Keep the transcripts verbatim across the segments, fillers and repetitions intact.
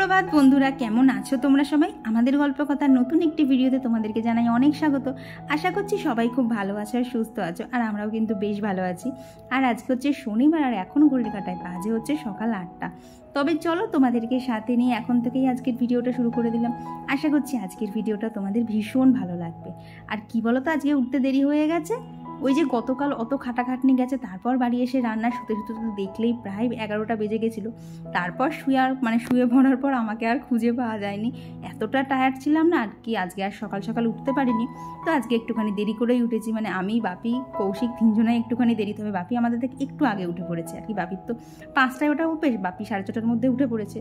সুপ্রভাত বন্ধুরা, কেমন আছো তোমরা সবাই? আমাদের গল্প কথার নতুন একটি ভিডিওতে তোমাদেরকে জানাই অনেক স্বাগত। আশা করছি সবাই খুব ভালো আছো আর সুস্থ আছো, আর আমরাও কিন্তু বেশ ভালো আছি। আর আজকে হচ্ছে শনিবার, আর এখন ঘড়ির কাঁটায় বাজে হচ্ছে সকাল আটটা। তবে চলো তোমাদেরকে সাথে নিয়ে এখন থেকেই আজকের ভিডিওটা শুরু করে দিলাম। আশা করছি আজকের ভিডিওটা তোমাদের ভীষণ ভালো লাগবে। আর কি বলো তো, আজকে উঠতে দেরি হয়ে গেছে। ওই যে গতকাল অত খাটাখাটনি গেছে, তারপর বাড়ি এসে রান্না শুতে শুতে দেখলেই প্রায় এগারোটা বেজে গেছিলো। তারপর শুয়ে আর মানে শুয়ে পড়ার পর আমাকে আর খুঁজে পাওয়া যায়নি, এতটা টায়ার্ড ছিলাম না আর কি। আজকে আর সকাল সকাল উঠতে পারিনি, তো আজকে একটুখানি দেরি করেই উঠেছি। মানে আমি, বাপি, কৌশিক তিনজনে একটুখানি দেরি। তবে বাপি আমাদের থেকে একটু আগে উঠে পড়েছে আর কি। বাপির তো পাঁচটায় ওটা অভ্যেস, বাপি সাড়ে ছটার মধ্যে উঠে পড়েছে।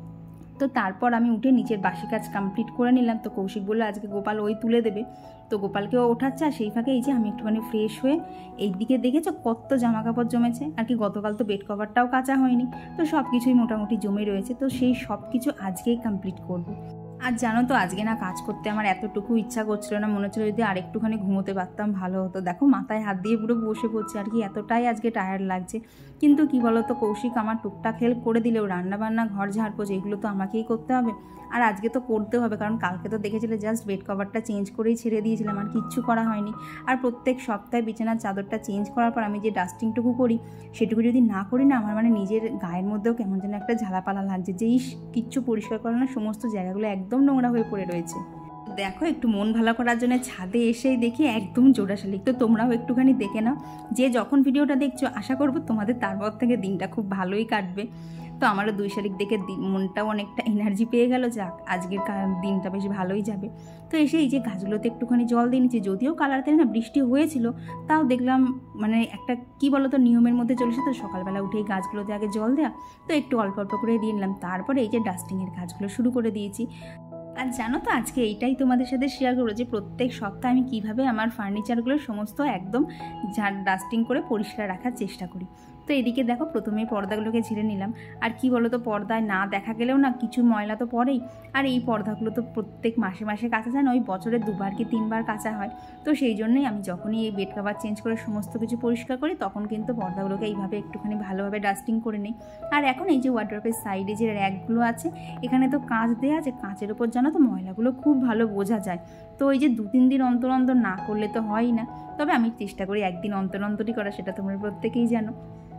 তো তারপর আমি উঠে নিচের বাসি কাজ কমপ্লিট করে নিলাম। তো কৌশিক বললো আজকে গোপাল ওই তুলে দেবে, তো গোপালকেও ওঠাচ্ছে। আর সেই ফাঁকে এই যে আমি একটুখানি ফ্রেশ হয়ে এই দিকে দেখেছো কত জামা কাপড় জমেছে আর কি। গতকাল তো বেড কভারটাও কাচা হয়নি, তো সব কিছুই মোটামুটি জমে রয়েছে। তো সেই সব কিছু আজকেই কমপ্লিট করব। আর জানো তো, আজকে না কাজ করতে আমার এতটুকু ইচ্ছা করছিল না, মনে হচ্ছিল যদি আরেকটুখানি ঘুমোতে পারতাম ভালো হতো। দেখো মাথায় হাত দিয়ে পুরো বসে পড়ছে আর কি, এতটাই আজকে টায়ার্ড লাগছে। কিন্তু কি বলতো, কৌশিক আমার টুকটাক হেল্প করে দিলেও রান্না বান্না, ঘর ঝাড় পোছ এগুলো তো আমাকেই করতে হবে। আর আজকে তো করতে হবে, কারণ কালকে তো দেখেছিলে জাস্ট বেড কভারটা চেঞ্জ করেই ছেড়ে দিয়েছিলাম, আর কিচ্ছু করা হয়নি। আর প্রত্যেক সপ্তাহে বিছানার চাদরটা চেঞ্জ করার পর আমি যে ডাস্টিংটুকু করি, সেটুকু যদি না করি না, আমার মানে নিজের গায়ের মধ্যেও কেমন যেন একটা ঝালাপালা লাগছে, যে ইস কিচ্ছু পরিষ্কার করে না, সমস্ত জায়গাগুলো একদম নোংরা হয়ে পড়ে রয়েছে। দেখো একটু মন ভালো করার জন্য ছাদে এসেই দেখি একদম জোড়া শালিক। তো তোমরাও একটুখানি দেখে নাও, যে যখন ভিডিওটা দেখছো আশা করবো তোমাদের তারপর থেকে দিনটা খুব ভালোই কাটবে। তো আমারও দুই শালিক দেখে মনটাও অনেকটা এনার্জি পেয়ে গেল, যাক আজকের দিনটা বেশ ভালোই যাবে। তো এসে এই যে গাছগুলোতে একটুখানি জল দিয়ে নিচ্ছি। যদিও কালার তেলে না বৃষ্টি হয়েছিল, তাও দেখলাম মানে একটা কি বলো তো নিয়মের মধ্যে চলেছে, তো সকালবেলা উঠেই গাছগুলোতে আগে জল দেওয়া, তো একটু অল্প অল্প করে দিয়ে নিলাম। তারপরে এই যে ডাস্টিংয়ের কাজগুলো শুরু করে দিয়েছি। আর জানো তো, আজকে এইটাই তোমাদের সাথে শেয়ার করবো যে প্রত্যেক সপ্তাহে আমি কিভাবে আমার ফার্নিচারগুলো সমস্ত একদম ঝাড় ডাস্টিং করে পরিষ্কার রাখার চেষ্টা করি। তো এদিকে দেখো প্রথমে পর্দাগুলোকে ঝেড়ে নিলাম। আর কি বলো তো, পর্দায় না দেখা গেলেও না কিছু ময়লা তো পড়েই। আর এই পর্দাগুলো তো প্রত্যেক মাসে মাসে কাচা যায় না, ওই বছরে দুবার কি তিনবার কাচা হয়। তো সেই জন্যই আমি যখনই এই বেড কভার চেঞ্জ করে সমস্ত কিছু পরিষ্কার করি, তখন কিন্তু পর্দাগুলোকে এইভাবে একটুখানি ভালোভাবে ডাস্টিং করে নিই। আর এখন এই যে ওয়ার্ড্রপের সাইডে যে র্যাকগুলো আছে, এখানে তো কাঁচ দেওয়া আছে, কাঁচের ওপর জানো তো ময়লাগুলো খুব ভালো বোঝা যায়। তো ওই যে দু তিন দিন অন্তর অন্তর না করলে তো হয়ই না, তবে আমি চেষ্টা করি একদিন অন্তর অন্তরই করা, সেটা তোমরা প্রত্যেকেই জানো।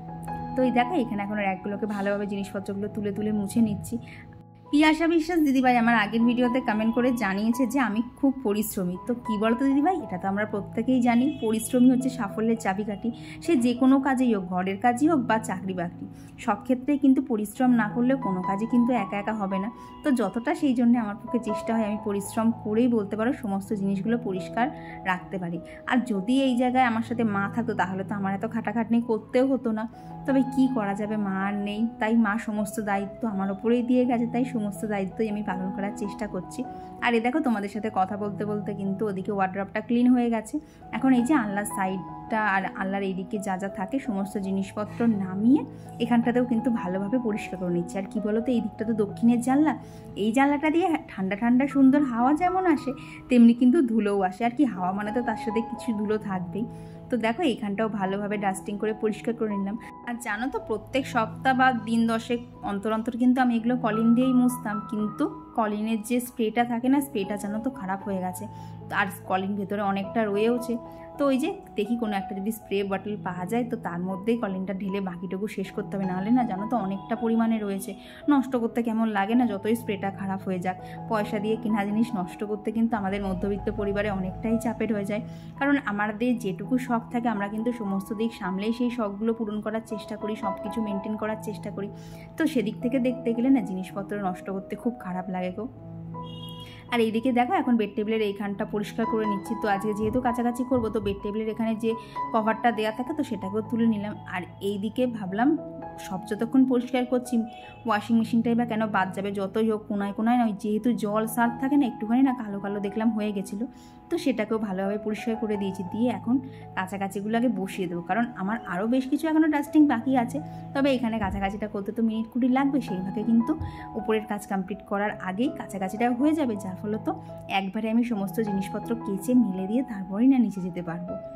তো এই দেখো এখানে এখন র্যাকগুলোকে ভালোভাবে জিনিসপত্রগুলো তুলে তুলে মুছে নিচ্ছি। পিয়াসা বিশ্বাস দিদিভাই আমার আগের ভিডিওতে কমেন্ট করে জানিয়েছে যে আমি খুব পরিশ্রমী। তো কী বলতো দিদিভাই, এটা তো আমরা প্রত্যেকেই জানি, পরিশ্রমী হচ্ছে সাফল্যের চাবিকাঠি। সে যে কোনো কাজেই হোক, ঘরের কাজই হোক বা চাকরি বাকরি, সব ক্ষেত্রেই কিন্তু পরিশ্রম না করলে কোনো কাজই কিন্তু একা একা হবে না। তো যতটা সেই জন্য আমার পক্ষে চেষ্টা হয় আমি পরিশ্রম করেই বলতে পারো সমস্ত জিনিসগুলো পরিষ্কার রাখতে পারি। আর যদি এই জায়গায় আমার সাথে মা থাকতো, তাহলে তো আমার এত খাটাখাটনি করতেও হতো না। তবে কি করা যাবে, মা আর নেই, তাই মা সমস্ত দায়িত্ব আমার ওপরেই দিয়ে গেছে, তাই সমস্ত দায়িত্বই আমি পালন করার চেষ্টা করছি। আর এই দেখো তোমাদের সাথে কথা বলতে বলতে কিন্তু ওদিকে ওয়ার্ড্রপটা ক্লিন হয়ে গেছে। এখন এই যে আল্লাহর সাইডটা আর আল্লাহর এইদিকে যা যা থাকে সমস্ত জিনিসপত্র নামিয়ে এখানটাতেও কিন্তু ভালোভাবে পরিষ্কার করে নিচ্ছে। আর কি বলো তো, এই দিকটা তো দক্ষিণের জানলা, এই জানলাটা দিয়ে ঠান্ডা ঠান্ডা সুন্দর হাওয়া যেমন আসে, তেমনি কিন্তু ধুলোও আসে। আর কি হাওয়া মানে তো তার সাথে কিছু ধুলো থাকবেই। তো দেখো এখানটাও ভালোভাবে ডাস্টিং করে পরিষ্কার করে নিলাম। আর জানো তো, প্রত্যেক সপ্তাহ বা দিন দশেক অন্তর অন্তর কিন্তু আমি এগুলো কলিন দিয়েই মুছতাম, কিন্তু কলিনের যে স্প্রেটা থাকে না, স্প্রেটা জানো তো খারাপ হয়ে গেছে। আর কলিন ভেতরে অনেকটা রয়েওছে। তো ওই যে দেখি কোনো একটা যদি স্প্রে বটল পাওয়া যায়, তো তার মধ্যেই কলিনটা ঢেলে বাকিটুকু শেষ করতে হবে। নাহলে না জানো তো অনেকটা পরিমাণে রয়েছে, নষ্ট করতে কেমন লাগে না, যতই স্প্রেটা খারাপ হয়ে যাক। পয়সা দিয়ে কেনা জিনিস নষ্ট করতে কিন্তু আমাদের মধ্যবিত্ত পরিবারে অনেকটাই চাপের হয়ে যায়। কারণ আমাদের যেটুকু শখ থাকে আমরা কিন্তু সমস্ত দিক সামলেই সেই শখগুলো পূরণ করার চেষ্টা করি, সব কিছু মেনটেন করার চেষ্টা করি। তো সেদিক থেকে দেখতে গেলে না জিনিসপত্র নষ্ট করতে খুব খারাপ লাগে গো। আর এইদিকে দেখো এখন বেড টেবিলের এইখানটা পরিষ্কার করে নিচ্ছি। তো আজকে যেহেতু কাছাকাছি করবো, তো বেড টেবিলের এখানে যে কভারটা দেওয়া থাকে তো সেটাকেও তুলে নিলাম। আর এইদিকে ভাবলাম সব যতক্ষণ পরিষ্কার করছি, ওয়াশিং মেশিনটাই বা কেন বাদ যাবে, যতই হোক কোনায় কোনায় নয়, যেহেতু জল সার্ফ থাকে না, একটুখানি না কালো কালো দেখলাম হয়ে গেছিলো, তো সেটাকেও ভালোভাবে পরিষ্কার করে দিয়েছি। দিয়ে এখন কাছাকাছিগুলো আগে বসিয়ে দেবো, কারণ আমার আরও বেশ কিছু এখনও ডাস্টিং বাকি আছে। তবে এখানে কাছাকাছিটা করতে তো মিনিট কুড়ি লাগবে, সেইভাবে কিন্তু উপরের কাজ কমপ্লিট করার আগেই কাছাকাছিটা হয়ে যাবে, যার ফলে তো একবারে আমি সমস্ত জিনিসপত্র কেচে মেলে দিয়ে তারপরেই না নিচে যেতে পারবো।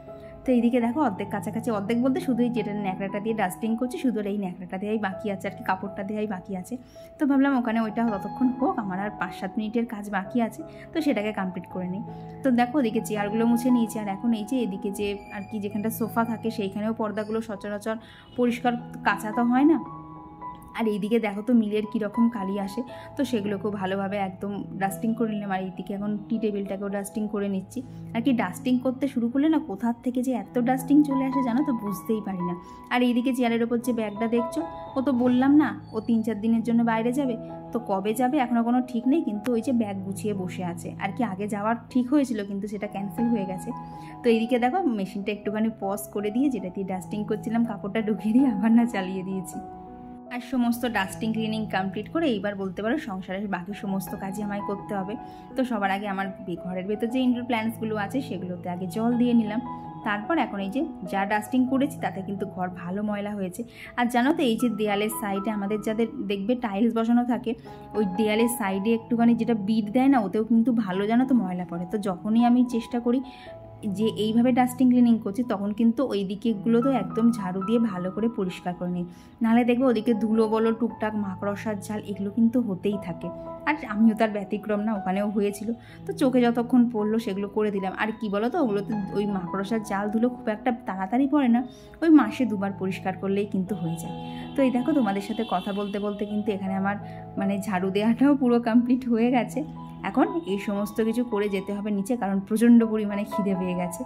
তো এইদিকে দেখো অর্ধেক কাছাকাছি, অর্ধেক বলতে শুধু এই যেটা ন্যাকড়াটা দিয়ে ডাস্টিং করছি, শুধু এই ন্যাকড়াটা দেওয়াই বাকি আছে আর কি, কাপড়টা দেওয়াই বাকি আছে। তো ভাবলাম ওখানে ওইটা ততক্ষণ হোক, আমার আর পাঁচ সাত মিনিটের কাজ বাকি আছে, তো সেটাকে কমপ্লিট করে নিই। তো দেখো ওদিকে চেয়ারগুলো মুছে নিয়েছি, আর এখন এই যে এদিকে যে আর কি যেখানটা সোফা থাকে সেইখানেও পর্দাগুলো সচরাচর পরিষ্কার কাচা তো হয় না। আর এইদিকে দেখো তো মিলের কীরকম কালি আসে, তো সেগুলোকেও ভালোভাবে একদম ডাস্টিং করে নিলাম। আর এইদিকে এখন টি টেবিলটাকেও ডাস্টিং করে নিচ্ছি। আর কি ডাস্টিং করতে শুরু করলে না কোথার থেকে যে এত ডাস্টিং চলে আসে জানো তো, বুঝতেই পারি না। আর এইদিকে চেয়ারের ওপর যে ব্যাগটা দেখছো, ও তো বললাম না ও তিন চার দিনের জন্য বাইরে যাবে, তো কবে যাবে এখনও কোনো ঠিক নেই, কিন্তু ওই যে ব্যাগ গুছিয়ে বসে আছে আর কি। আগে যাওয়ার ঠিক হয়েছিল কিন্তু সেটা ক্যান্সেল হয়ে গেছে। তো এইদিকে দেখো মেশিনটা একটুখানি পজ করে দিয়ে যেটা দিয়ে ডাস্টিং করছিলাম কাপড়টা ঢুকিয়ে দিয়ে আবার না চালিয়ে দিয়েছি। আর সমস্ত ডাস্টিং ক্লিনিং কমপ্লিট করে এইবার বলতে পারো সংসারের বাকি সমস্ত কাজই আমায় করতে হবে। তো সবার আগে আমার ঘরের ভেতর যে ইনডোর প্ল্যান্টসগুলো আছে সেগুলোতে আগে জল দিয়ে নিলাম। তারপর এখন এই যে যা ডাস্টিং করেছি তাতে কিন্তু ঘর ভালো ময়লা হয়েছে। আর জানো তো এই যে দেয়ালের সাইডে আমাদের যাদের দেখবে টাইলস বসানো থাকে, ওই দেয়ালের সাইডে একটুখানি যেটা বিট দেয় না, ওতেও কিন্তু ভালো জানো তো ময়লা পড়ে। তো যখনই আমি চেষ্টা করি যে এইভাবে ডাস্টিং ক্লিনিং করছি, তখন কিন্তু ওই দিকেগুলো তো একদম ঝাড়ু দিয়ে ভালো করে পরিষ্কার করে নিই, নাহলে দেখবো ওদিকে ধুলো বলো টুকটাক মাকড়সার জাল এগুলো কিন্তু হতেই থাকে। আর আমিও তার ব্যতিক্রম না, ওখানেও হয়েছিল। তো চোখে যতক্ষণ পড়লো সেগুলো করে দিলাম। আর কি বলো তো, ওগুলোতে ওই মাকড়সার জাল ধুলো খুব একটা তাড়াতাড়ি পড়ে না, ওই মাসে দুবার পরিষ্কার করলেই কিন্তু হয়ে যায়। তো এই দেখো তোমাদের সাথে কথা বলতে বলতে কিন্তু এখানে আমার মানে ঝাড়ু দেওয়াটাও পুরো কমপ্লিট হয়ে গেছে। এখন এই সমস্ত কিছু করে যেতে হবে নিচে, কারণ প্রচণ্ড পরিমাণে খিদে পেয়ে গেছে।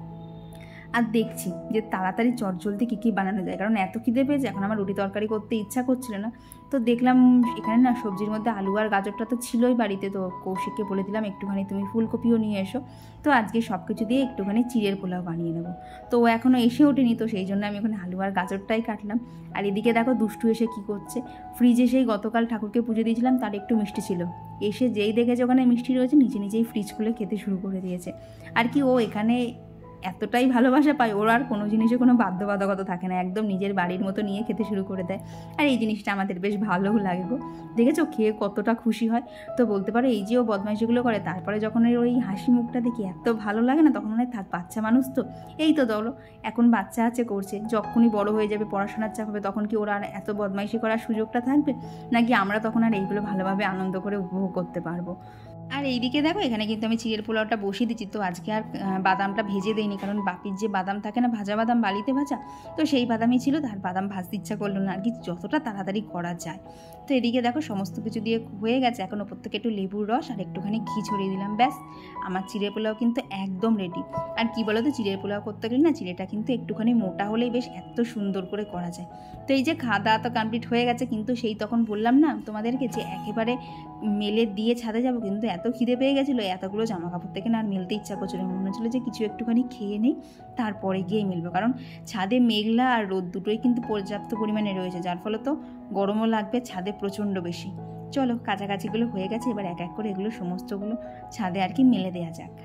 আর দেখছি যে তাড়াতাড়ি চটজলদি কী কী বানানো যায়, কারণ এত খিদে পেয়েছে এখন আমার রুটি তরকারি করতে ইচ্ছা করছিল না। তো দেখলাম এখানে না সবজির মধ্যে আলু আর গাজরটা তো ছিলই বাড়িতে, তো কৌশিককে বলে দিলাম একটুখানি তুমি ফুলকপিও নিয়ে এসো। তো আজকে সব কিছু দিয়ে একটুখানি চিড়ের পোলাও বানিয়ে নেবো। তো ও এখনও এসে ওঠেনি, তো সেই জন্য আমি এখন আলু আর গাজরটাই কাটলাম। আর এদিকে দেখো দুষ্টু এসে কী করছে, ফ্রিজে সেই গতকাল ঠাকুরকে পুজো দিয়েছিলাম তার একটু মিষ্টি ছিল, এসে যেই দেখেছে ওখানে মিষ্টি রয়েছে নিচে নিচেই ফ্রিজ খুলে খেতে শুরু করে দিয়েছে। আর কি ও এখানে এতটাই ভালোবাসা পায়, ওর আর কোনো জিনিসে কোনো বাধ্যবাধকতা থাকে না, একদম নিজের বাড়ির মতো নিয়ে খেতে শুরু করে দেয়। আর এই জিনিসটা আমাদের বেশ ভালোও লাগে গো, দেখেছো খেয়ে কতটা খুশি হয়। তো বলতে পারো এই যে ও বদমাইশিগুলো করে, তারপরে যখন ওই হাসি মুখটা দেখি এত ভালো লাগে না, তখন মনে হয় থাক বাচ্চা মানুষ তো, এই তো দলো এখন বাচ্চা আছে করছে, যখনই বড় হয়ে যাবে পড়াশোনার চাপ হবে তখন কি ওরা আর এত বদমাইশি করার সুযোগটা থাকবে নাকি আমরা তখন আর এইগুলো ভালোভাবে আনন্দ করে উপভোগ করতে পারবো। আর এইদিকে দেখো এখানে কিন্তু আমি চিড়ের পোলাওটা বসিয়ে দিচ্ছি। তো আজকে আর বাদামটা ভেজে দিইনি, কারণ বাপির যে বাদাম থাকে না ভাজা বাদাম বালিতে ভাজা, তো সেই বাদামই ছিল, তার বাদাম ভাজতে ইচ্ছা করলো না আর কি, যতটা তাড়াতাড়ি করা যায়। তো এদিকে দেখো সমস্ত কিছু দিয়ে হয়ে গেছে, এখন ওপর থেকে একটু লেবুর রস আর একটুখানি ঘি ছড়িয়ে দিলাম, ব্যাস আমার চিড়ের পোলাও কিন্তু একদম রেডি। আর কি বলো তো চিড়ের পোলাও করতে গেলে না চিড়েটা কিন্তু একটুখানি মোটা হলেই বেশ এত সুন্দর করে করা যায়। তো এই যে খাওয়া দাওয়া তো কমপ্লিট হয়ে গেছে, কিন্তু সেই তখন বললাম না তোমাদেরকে যে একেবারে মেলে দিয়ে ছাদে যাবো, কিন্তু এত খিদে পেয়ে গেছিলো এতগুলো জামা কাপড় থেকে না আর মেলতে ইচ্ছা করছিল, মনে হচ্ছিলো যে কিছু একটুখানি খেয়ে নেই তারপরে গিয়ে মেলবো, কারণ ছাদে মেঘলা আর রোদ দুটোই কিন্তু পর্যাপ্ত পরিমাণে রয়েছে, যার ফলে তো গরমও লাগবে ছাদে প্রচণ্ড বেশি। চলো কাছাকাছিগুলো হয়ে গেছে, এবার এক এক করে এগুলো সমস্তগুলো ছাদে আর কি মেলে দেওয়া যাক।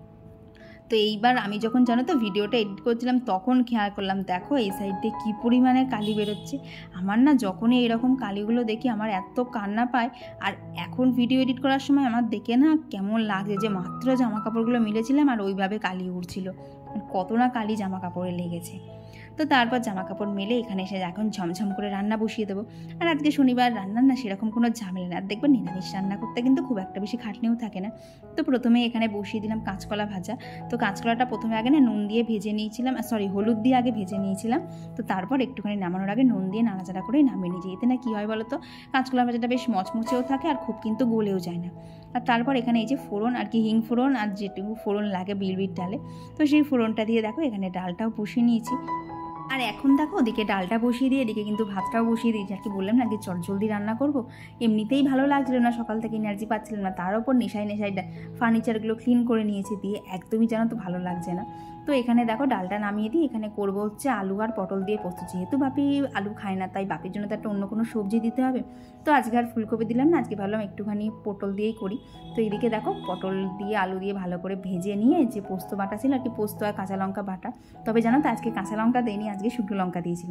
তো এইবার আমি যখন জানো তো ভিডিওটা এডিট করছিলাম তখন খেয়াল করলাম দেখো এই সাইড দিয়ে কী পরিমাণে কালি বেরোচ্ছে। আমার না যখনই এরকম কালিগুলো দেখি আমার এত কান্না পায়, আর এখন ভিডিও এডিট করার সময় আমার দেখে না কেমন লাগে যে মাত্র জামা কাপড়গুলো মিলেছিলাম আর ওইভাবে কালি উড়ছিল, কত না কালি জামা কাপড়ে লেগেছে। তো তারপর জামা কাপড় মেলে এখানে এসে এখন ঝমঝম করে রান্না বসিয়ে দেবো। আর আজকে শনিবার রান্নার না সেরকম কোনো ঝামেলা না, আর দেখবেন নিরামিষ রান্না করতে কিন্তু খুব একটা বেশি খাটনিও থাকে না। তো প্রথমে এখানে বসিয়ে দিলাম কাঁচকলা ভাজা। তো কাঁচকলাটা প্রথমে আগে না নুন দিয়ে ভেজে নিয়েছিলাম, সরি হলুদ দিয়ে আগে ভেজে নিয়েছিলাম। তো তারপর একটুখানি নামানোর আগে নুন দিয়ে নাড়াচাড়া করে নামিয়ে নিয়েছি, এতে না কী হয় বলো তো কাঁচকলা ভাজাটা বেশ মচমচেও থাকে আর খুব কিন্তু গলেও যায় না। আর তারপর এখানে এই যে ফোড়ন আর কি হিং ফোড়ন আর যেটুকু ফোড়ন লাগে বিড়বিড় ডালে, তো সেই ফোড়নটা দিয়ে দেখো এখানে ডালটাও বসিয়ে নিয়েছি। আর এখন দেখো ওদিকে ডালটা বসিয়ে দিয়ে এদিকে কিন্তু ভাতটাও বসিয়ে দিয়েছি। আর কি বললাম না যে চট জলদি রান্না করবো, এমনিতেই ভালো লাগছিল না, সকাল থেকে এনার্জি পাচ্ছিলাম না, তার ওপর নেশায় নেশায় ফার্নিচারগুলো ক্লিন করে নিয়েছি, দিয়ে একদমই যেন তো ভালো লাগছে না। তো এখানে দেখো ডালটা নামিয়ে দিই, এখানে করবো হচ্ছে আলু আর পটল দিয়ে পোস্ত, যেহেতু বাপি আলু খায় না তাই বাপির জন্য তো একটা অন্য কোনো সবজি দিতে হবে। তো আজকে আর ফুলকপি দিলাম না, আজকে ভাবলাম একটুখানি পটল দিয়েই করি। তো এদিকে দেখো পটল দিয়ে আলু দিয়ে ভালো করে ভেজে নিয়ে যে পোস্ত বাটা ছিল আর কি, পোস্ত আর কাঁচা লঙ্কা বাটা, তবে জানো তো আজকে কাঁচা লঙ্কা দেয়নি, আজকে শুকনো লঙ্কা দিয়েছিলাম।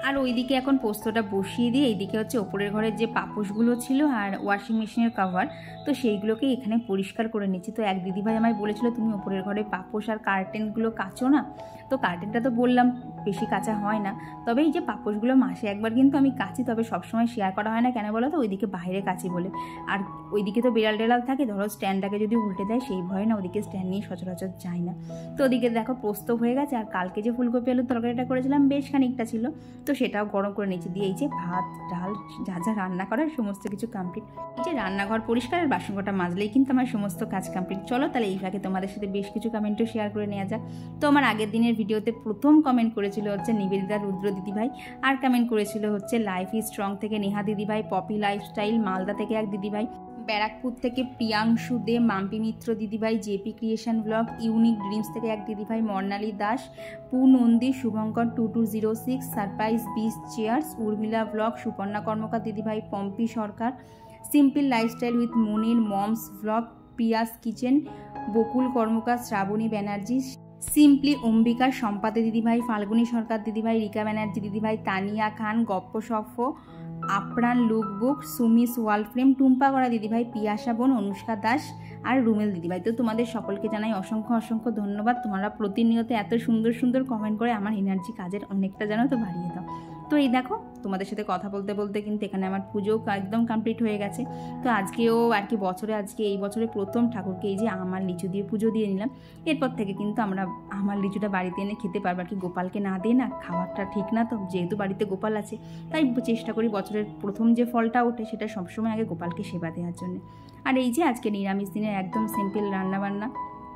আর ওইদিকে এখন পোস্তটা বসিয়ে দিয়ে এইদিকে হচ্ছে ওপরের ঘরের যে পাপোশগুলো ছিল আর ওয়াশিং মেশিনের কভার, তো সেইগুলোকে এখানে পরিষ্কার করে নিচ্ছি। তো এক দিদিভাই আমায় বলেছিল তুমি ওপরের ঘরে পাপোশ আর কার্টেনগুলো কাচো না, তো কার্টেনটা তো বললাম বেশি কাচা হয় না, তবে এই যে পাপোশগুলো মাসে একবার কিন্তু আমি কাচি, তবে সবসময় শেয়ার করা হয় না, কেন বলো তো ওইদিকে বাইরে কাচি বলে। আর ওইদিকে তো বেড়াল টেড়াল থাকে, ধরো স্ট্যান্ডটাকে যদি উল্টে দেয় সেই ভয়ে না ওদিকে স্ট্যান্ড নিয়ে সচরাচর যায় না। তো ওদিকে দেখো পোস্ত হয়ে গেছে, আর কালকে যে ফুলকপি আলুর তরকারিটা করেছিলাম বেশ খানিকটা ছিল, তো সেটাও গরম করে নিচে দিয়ে এই যে ভাত ডাল যা যা রান্না করার সমস্ত কিছু কমপ্লিট। এই যে রান্নাঘর পরিষ্কার আর বাসন কটা মাজলেই কিন্তু আমার সমস্ত কাজ কমপ্লিট। চলো তাহলে এই ফাঁকে তোমাদের সাথে বেশ কিছু কমেন্টও শেয়ার করে নেওয়া যাক। তো আমার আগের দিনের ভিডিওতে প্রথম কমেন্ট করেছিল হচ্ছে নিবেদিতা রুদ্র দিদিভাই, আর কমেন্ট করেছিল হচ্ছে লাইফ ইজ স্ট্রং থেকে নেহা দিদিভাই, পপি লাইফস্টাইল মালদা থেকে এক দিদিভাই, ব্যারাকপুর থেকে প্রিয়াংশু দে, মাম্পি মিত্র দিদিভাই, JP creation blog, unique dreams থেকে এক দিদিভাই, Mrinali Das, Pu Nandi, Subhankar two two zero six, surprise beach chairs, Urmila blog, Suparna Karmakar দিদিভাই, Pampi Sarkar, simple lifestyle with Munir moms blog, Piyas kitchen, Bakul Karmakar, Shrabani Banerjee, simply Ambika, সম্পাদে দিদিভাই, ফাল্গুনী সরকার দিদিভাই, রিকা ব্যানার্জি দিদিভাই, তানিয়া খান, গপ্প সফ, আপ্রাণ লুকবুক, সুমিস ওয়াল ফ্রেম, টুম্পা করা দিদিভাই, পিয়াসা বোন, অনুষ্কা দাস আর রুমেল দিদিভাই। তো তোমাদের সকলকে জানাই অসংখ্য অসংখ্য ধন্যবাদ। তোমরা প্রতিনিয়ত এত সুন্দর সুন্দর কমেন্ট করে আমার এনার্জি কাজের অনেকটা জানো তো বাড়িয়ে দাও। তো এই দেখো তোমাদের সাথে কথা বলতে বলতে কিন্তু এখানে আমার পুজো একদম কমপ্লিট হয়ে গেছে। তো আজকেও আর কি বছরে আজকে এই বছরে প্রথম ঠাকুরকে এই যে আমার লিচু দিয়ে পুজো দিয়ে নিলাম। এরপর থেকে কিন্তু আমরা আমার লিচুটা বাড়িতে এনে খেতে পারবো, আর কি গোপালকে না দিয়ে না খাবারটা ঠিক না, তো যেহেতু বাড়িতে গোপাল আছে তাই চেষ্টা করি বছরের প্রথম যে ফলটা ওঠে সেটা সবসময় আগে গোপালকে সেবা দেওয়ার জন্য। আর এই যে আজকে নিরামিষ দিনের একদম সিম্পল রান্নাবান্না,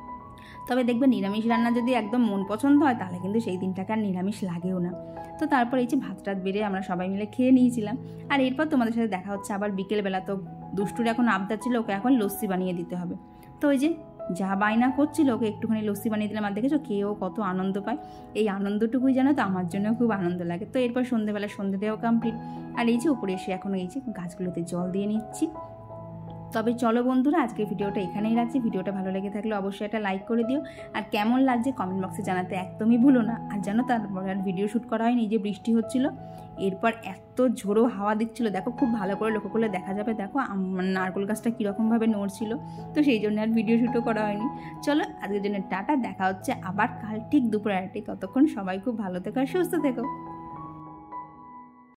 তবে দেখবে নিরামিষ রান্না যদি একদম মন পছন্দ হয় তাহলে কিন্তু সেই দিনটাকে আর নিরামিষ লাগেও না। তো তারপর এই যে ভাত টাত বেড়ে আমরা সবাই মিলে খেয়ে নিয়েছিলাম। আর এরপর তোমাদের সাথে দেখা হচ্ছে আবার বিকেলবেলা। তো দুষ্টুর এখন আবদার ছিল, ওকে এখন লস্যি বানিয়ে দিতে হবে। তো ওই যে যা বায়না করছিল ওকে একটুখানি লস্যি বানিয়ে দিলাম, আর দেখেছো কেউ কত আনন্দ পায়, এই আনন্দটুকুই জানো তো আমার জন্য খুব আনন্দ লাগে। তো এরপর সন্ধ্যেবেলা সন্ধ্যে দেওয়া কমপ্লিট। আর এই যে উপরে এসে এখন এই যে গাছগুলোতে জল দিয়ে নিচ্ছি। তবে চলো বন্ধুরা আজকের ভিডিওটা এখানেই রাখছি। ভিডিওটা ভালো লেগে থাকলে অবশ্যই একটা লাইক করে দিও, আর কেমন লাগছে কমেন্ট বক্সে জানাতে একদমই ভুলো না। আর জানো তারপর আর ভিডিও শ্যুট করা হয়নি, যে বৃষ্টি হচ্ছিল, এরপর এত ঝোড়ো হাওয়া দিচ্ছিল, দেখো খুব ভালো করে লক্ষ্য করলে দেখা যাবে, দেখো আমার নারকেল গাছটা কীরকমভাবে নড়ছিল, তো সেই জন্য আর ভিডিও শ্যুটও করা হয়নি। চলো আজকের জন্য টাটা, দেখা হচ্ছে আবার কাল ঠিক দুপুর আড়াইটায়। ততক্ষণ সবাই খুব ভালো থেকো আর সুস্থ থেকো।